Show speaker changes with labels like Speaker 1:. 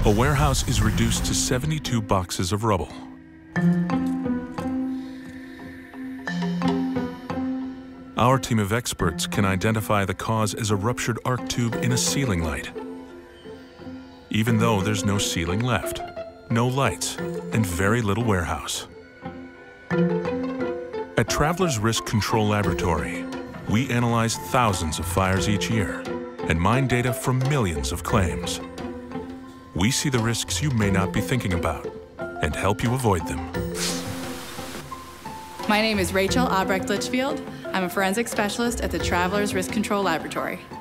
Speaker 1: a warehouse is reduced to 72 boxes of rubble. Our team of experts can identify the cause as a ruptured arc tube in a ceiling light. Even though there's no ceiling left, no lights, and very little warehouse. At Traveler's Risk Control Laboratory, we analyze thousands of fires each year and mine data from millions of claims. We see the risks you may not be thinking about and help you avoid them.
Speaker 2: My name is Rachel Albrecht Litchfield. I'm a forensic specialist at the Traveler's Risk Control Laboratory.